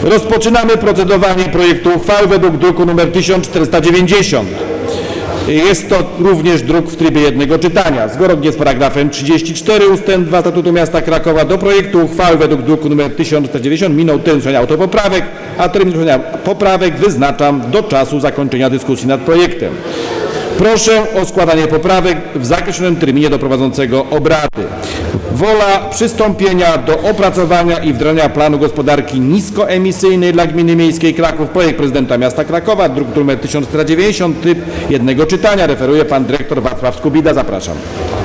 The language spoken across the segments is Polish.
Rozpoczynamy procedowanie projektu uchwały według druku nr 1490. Jest to również druk w trybie jednego czytania. Zgodnie z paragrafem 34 ust. 2 Statutu Miasta Krakowa do projektu uchwały według druku nr 1490 minął termin złożenia autopoprawek, a termin złożenia poprawek wyznaczam do czasu zakończenia dyskusji nad projektem. Proszę o składanie poprawek w zakreślonym terminie do prowadzącego obrady. Wola przystąpienia do opracowania i wdrażania planu gospodarki niskoemisyjnej dla Gminy Miejskiej Kraków. Projekt prezydenta miasta Krakowa, druk nr 1490, typ jednego czytania. Referuje pan dyrektor Wacław Skubida. Zapraszam.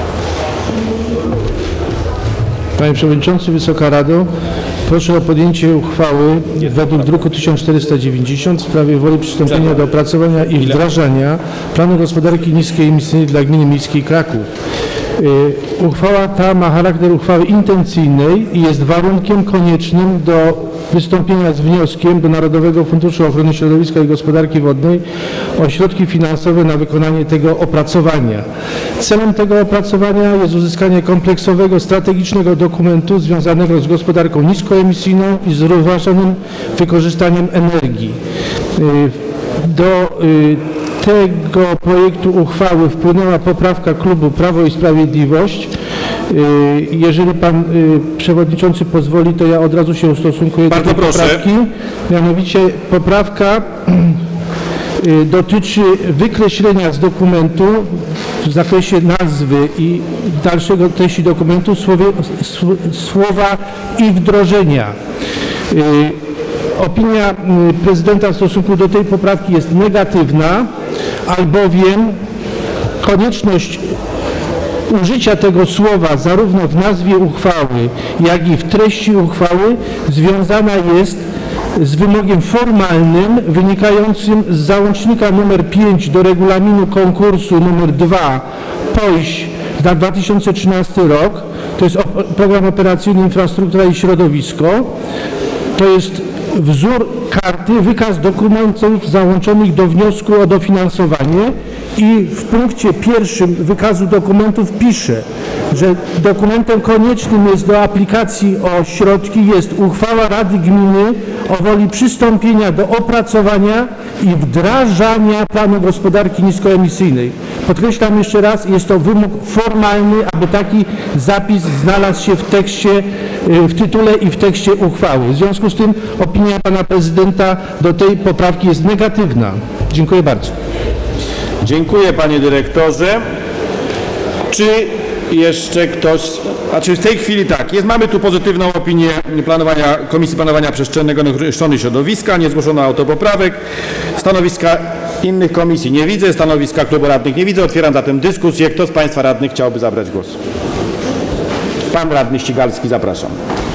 Panie Przewodniczący, Wysoka Rado, proszę o podjęcie uchwały według druku 1490 w sprawie woli przystąpienia do opracowania i wdrażania planu gospodarki niskoemisyjnej dla Gminy Miejskiej Kraków. Uchwała ta ma charakter uchwały intencyjnej i jest warunkiem koniecznym do wystąpienia z wnioskiem do Narodowego Funduszu Ochrony Środowiska i Gospodarki Wodnej o środki finansowe na wykonanie tego opracowania. Celem tego opracowania jest uzyskanie kompleksowego, strategicznego dokumentu związanego z gospodarką niskoemisyjną i zrównoważonym wykorzystaniem energii. Do tego projektu uchwały wpłynęła poprawka klubu Prawo i Sprawiedliwość. Jeżeli pan przewodniczący pozwoli, to ja od razu się ustosunkuję do tej poprawki. Mianowicie poprawka dotyczy wykreślenia z dokumentu w zakresie nazwy i dalszego treści dokumentu słowa "i wdrożenia". Opinia prezydenta w stosunku do tej poprawki jest negatywna, albowiem konieczność użycia tego słowa zarówno w nazwie uchwały, jak i w treści uchwały związana jest z wymogiem formalnym wynikającym z załącznika nr 5 do regulaminu konkursu nr 2 POŚ na 2013 rok. To jest program operacyjny Infrastruktura i Środowisko. To jest wzór karty, wykaz dokumentów załączonych do wniosku o dofinansowanie i w punkcie pierwszym wykazu dokumentów pisze, że dokumentem koniecznym jest do aplikacji o środki jest uchwała Rady Gminy o woli przystąpienia do opracowania i wdrażania planu gospodarki niskoemisyjnej. Podkreślam jeszcze raz, jest to wymóg formalny, aby taki zapis znalazł się w tekście, w tytule i w tekście uchwały. W związku z tym opinia pana prezydenta do tej poprawki jest negatywna. Dziękuję bardzo. Dziękuję, panie dyrektorze. Czy jeszcze ktoś, w tej chwili tak, mamy tu pozytywną opinię Komisji Planowania Przestrzennego i Ochrony Środowiska, nie zgłoszono autopoprawek, stanowiska innych komisji nie widzę, stanowiska klubu radnych nie widzę, otwieram zatem dyskusję. Kto z państwa radnych chciałby zabrać głos? Pan radny Ścigalski, zapraszam.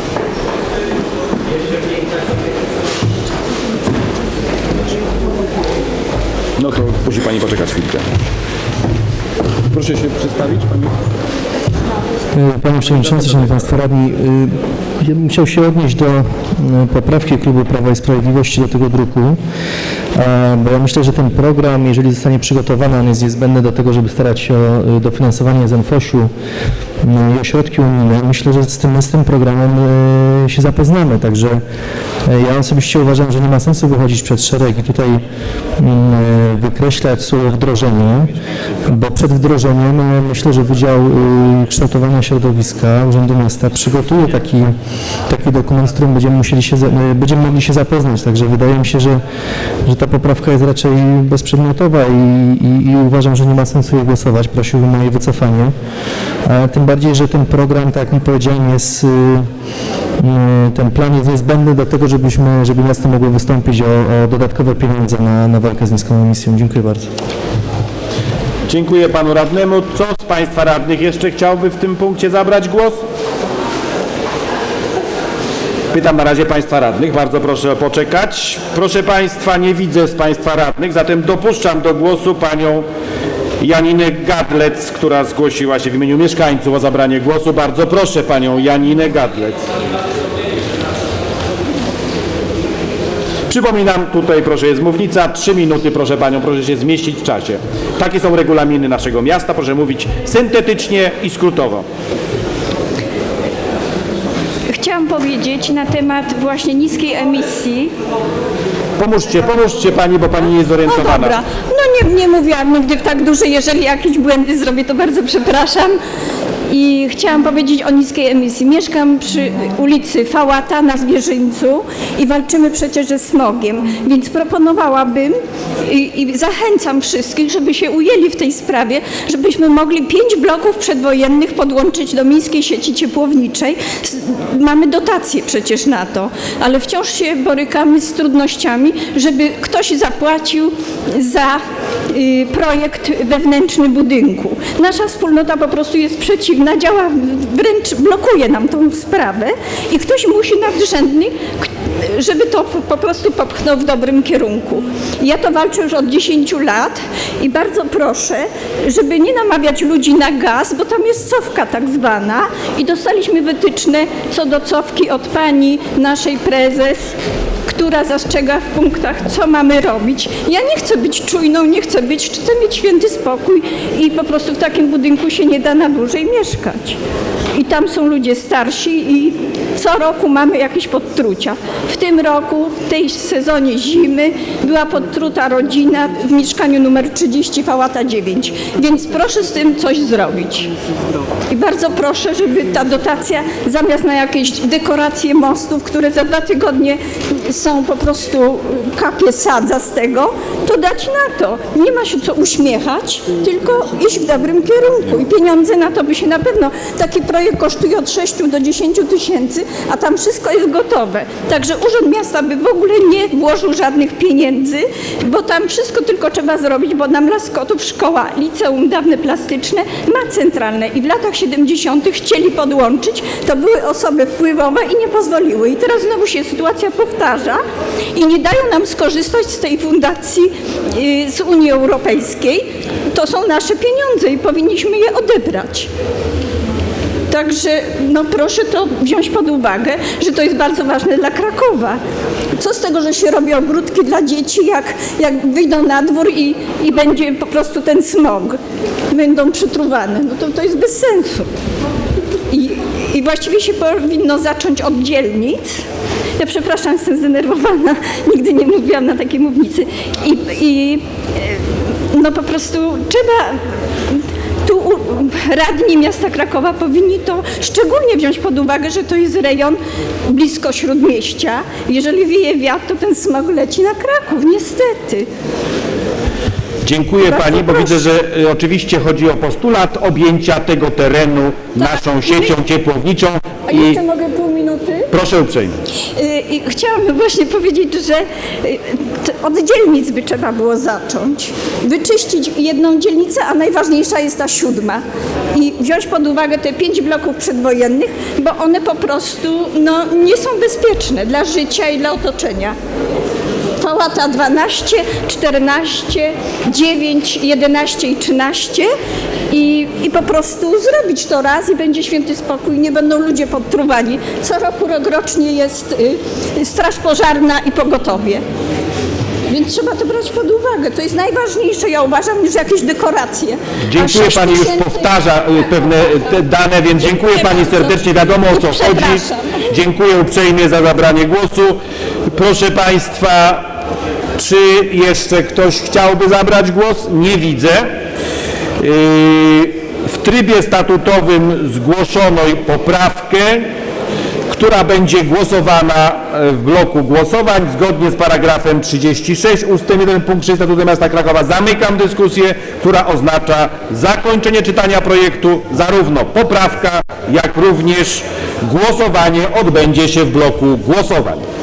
No to musi pani poczekać chwilkę. Proszę się przedstawić, pani. Panie Przewodniczący, Szanowni Państwo Radni, ja bym chciał się odnieść do poprawki klubu Prawa i Sprawiedliwości do tego druku, bo ja myślę, że ten program, jeżeli zostanie przygotowany, on jest niezbędny do tego, żeby starać się o dofinansowanie z NFOŚ-u i o środki unijne. Myślę, że z tym programem się zapoznamy, także ja osobiście uważam, że nie ma sensu wychodzić przed szereg i tutaj wykreślać słowo wdrożenie, bo przed wdrożeniem myślę, że Wydział Kształtowania Środowiska Urzędu Miasta przygotuje taki dokument, z którym będziemy mogli się zapoznać. Także wydaje mi się, że ta poprawka jest raczej bezprzedmiotowa i uważam, że nie ma sensu jej głosować. Prosiłbym o jej wycofanie. Tym bardziej, że ten program, tak jak mi powiedziałem, ten plan jest niezbędny do tego, żeby miasto mogło wystąpić o dodatkowe pieniądze na walkę z niską emisją. Dziękuję bardzo. Dziękuję panu radnemu. Co z państwa radnych jeszcze chciałby w tym punkcie zabrać głos? Pytam na razie państwa radnych. Bardzo proszę poczekać. Proszę państwa, nie widzę z państwa radnych, zatem dopuszczam do głosu panią Janinę Gadlec, która zgłosiła się w imieniu mieszkańców o zabranie głosu. Bardzo proszę panią Janinę Gadlec. Przypominam, tutaj proszę, jest mównica, 3 minuty, proszę panią, proszę się zmieścić w czasie. Takie są regulaminy naszego miasta, proszę mówić syntetycznie i skrótowo. Chciałam powiedzieć na temat właśnie niskiej emisji. Pomóżcie pani, bo pani nie jest No zorientowana. dobra, no nie mówiłam nigdy w tak dużo, jeżeli jakieś błędy zrobię, to bardzo przepraszam. I chciałam powiedzieć o niskiej emisji. Mieszkam przy ulicy Fałata na Zwierzyńcu i walczymy przecież ze smogiem, więc proponowałabym i zachęcam wszystkich, żeby się ujęli w tej sprawie, żebyśmy mogli 5 bloków przedwojennych podłączyć do miejskiej sieci ciepłowniczej. Mamy dotacje przecież na to, ale wciąż się borykamy z trudnościami, żeby ktoś zapłacił za projekt wewnętrzny budynku. Nasza wspólnota po prostu jest przeciwna, działa, wręcz blokuje nam tą sprawę i ktoś musi nadrzędny, żeby to po prostu popchnął w dobrym kierunku. Ja to walczę już od 10 lat i bardzo proszę, żeby nie namawiać ludzi na gaz, bo tam jest cofka tak zwana i dostaliśmy wytyczne co do cofki od pani naszej prezes, która zastrzega w punktach, co mamy robić. Ja nie chcę być czujną, nie chcę mieć święty spokój i po prostu w takim budynku się nie da na dłużej mieszkać. I tam są ludzie starsi i co roku mamy jakieś podtrucia. W tym roku, w tej sezonie zimy była podtruta rodzina w mieszkaniu numer 30 Fałata 9. Więc proszę z tym coś zrobić. I bardzo proszę, żeby ta dotacja zamiast na jakieś dekoracje mostów, które za 2 tygodnie są po prostu kapie sadza z tego, to dać na to. Nie ma się co uśmiechać, tylko iść w dobrym kierunku. I pieniądze na to by się na pewno, taki projekt kosztuje od 6 do 10 tysięcy, a tam wszystko jest gotowe. Także Urząd Miasta by w ogóle nie włożył żadnych pieniędzy, bo tam wszystko tylko trzeba zrobić, bo nam Laskotów szkoła, liceum dawne plastyczne ma centralne i w latach 70. chcieli podłączyć, to były osoby wpływowe i nie pozwoliły. I teraz znowu się sytuacja powtarza i nie dają nam skorzystać z tej fundacji z Unii Europejskiej. To są nasze pieniądze i powinniśmy je odebrać. Także no proszę to wziąć pod uwagę, że to jest bardzo ważne dla Krakowa. Co z tego, że się robi ogródki dla dzieci, jak wyjdą na dwór i będzie po prostu ten smog, będą przytruwane. No to jest bez sensu. I właściwie się powinno zacząć od dzielnic. Ja przepraszam, jestem zdenerwowana, nigdy nie mówiłam na takiej mównicy. No po prostu trzeba... Tu radni miasta Krakowa powinni to szczególnie wziąć pod uwagę, że to jest rejon blisko Śródmieścia. Jeżeli wieje wiatr, to ten smog leci na Kraków, niestety. Dziękuję pani, bo widzę, że oczywiście chodzi o postulat objęcia tego terenu naszą siecią ciepłowniczą. A jeszcze mogę pół minuty? Proszę uprzejmie. I chciałam właśnie powiedzieć, że od dzielnic by trzeba było zacząć. Wyczyścić jedną dzielnicę, a najważniejsza jest ta 7. I wziąć pod uwagę te 5 bloków przedwojennych, bo one po prostu nie są bezpieczne dla życia i dla otoczenia. Fałata 12, 14, 9, 11 i 13 i po prostu zrobić to raz i będzie święty spokój, nie będą ludzie podtruwani. Co roku rokrocznie jest straż pożarna i pogotowie. Więc trzeba to brać pod uwagę. To jest najważniejsze, ja uważam, niż jakieś dekoracje. Dziękuję, pani już powtarza pewne te dane, więc dziękuję pani serdecznie, wiadomo o co chodzi. Dziękuję uprzejmie za zabranie głosu. Proszę państwa, czy jeszcze ktoś chciałby zabrać głos? Nie widzę. W trybie statutowym zgłoszono poprawkę, która będzie głosowana w bloku głosowań zgodnie z paragrafem 36 ust. 1 punkt 6 Statutu Miasta Krakowa. Zamykam dyskusję, która oznacza zakończenie czytania projektu. Zarówno poprawka, jak również głosowanie odbędzie się w bloku głosowań.